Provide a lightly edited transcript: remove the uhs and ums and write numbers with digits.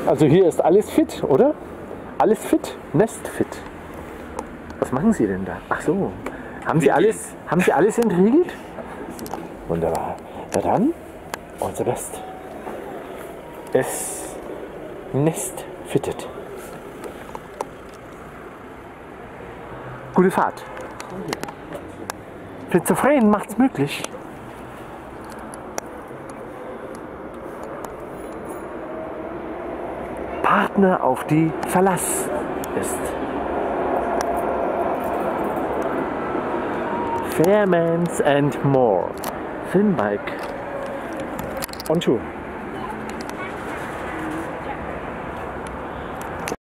Also hier ist alles fit, oder? Alles fit, Nestfit. Was machen Sie denn da? Ach so, haben Sie alles entriegelt? Wunderbar. Na dann, all the best. Es nestfittet. Gute Fahrt. Schizophren macht's möglich. Partner, auf die Verlass ist. Fairmans and More. Filmbike on Tour.